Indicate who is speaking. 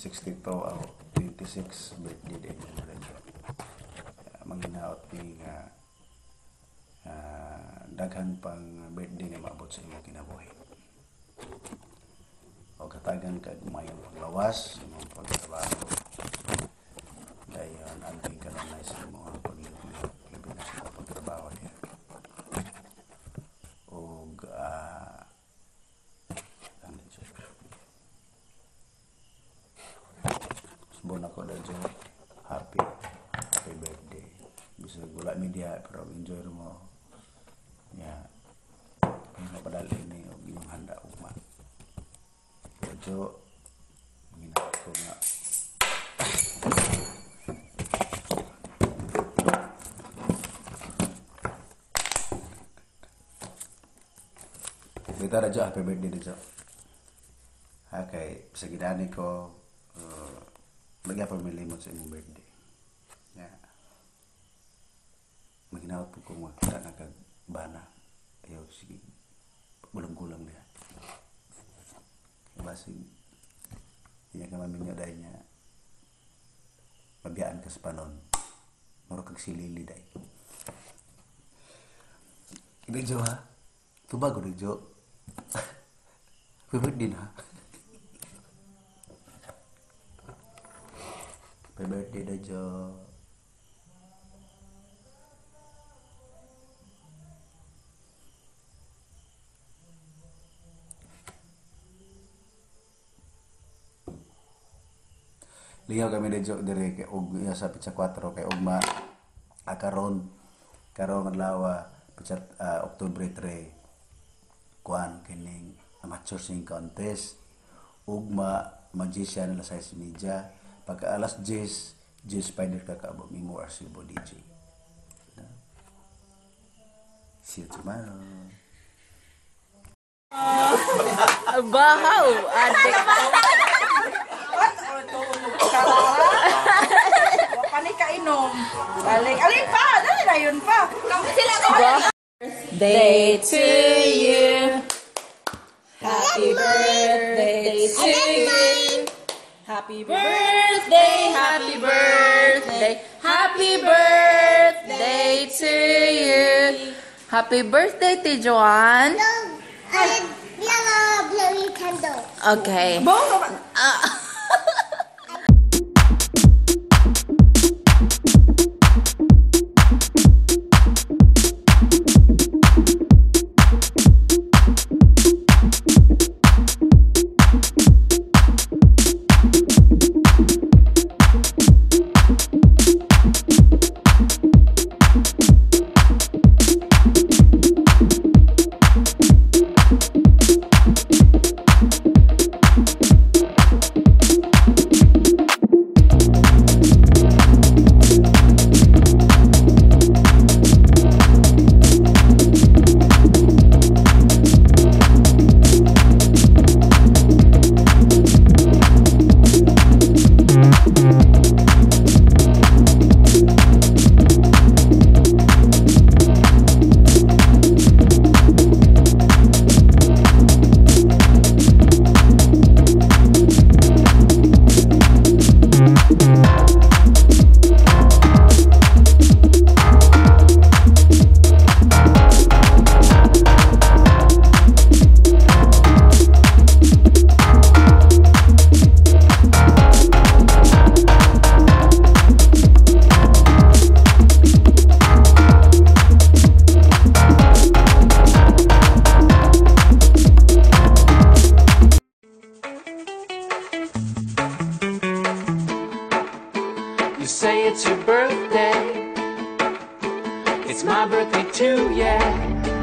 Speaker 1: 62 o 26 birthday din mo na dyan. Manginaot ni daghan pang birthday nga maabot sa imong kinabuhi. O katagan ka gumayong panglawas, imong pagtrabaho. Dayon, anting ka na sa imong paglibot, labi na sa pagtrabaho niya. O subon ako na dyan, happy birthday. Bisa gula media, pero enjoy mo. Ya, yung napadali ni yung handa uma. So, ginagawa ko nga. Dito na dyan, happy birthday dito. Okay, sa ginani ko, lagyan pamilimot sa inyong birthday. Ya. Maginawat po kung makita na kagbana. Ayaw, sige. Gulang-gulang niya. Basig. Hindi ka maminyo dahil niya. Mabiyaan ka sa panon. Maro kag silili dahil. Ito ha? Tubago rin Jo. Pibig din ha? Happy birthday na Jo. Liyaw kami na Jo dire kay og sa pizza 4 kay ugma karon adlaw pizza October 3 kuan kining amateur singing contest ugma magician na sa media pagka alas 10 spider ka kaabo mimo arsibo DJ. See you tomorrow.
Speaker 2: Bahaw, adik.
Speaker 3: Panik ka inom. Balik. Alin pa? Dali na yun pa. Sila ko.
Speaker 2: Birthday to you. Happy birthday to you. Happy birthday, happy birthday, happy birthday to you. Happy birthday, Tijuan.
Speaker 4: Yellow blue candle.
Speaker 2: Okay.
Speaker 5: You say it's your birthday. It's my birthday too, yeah.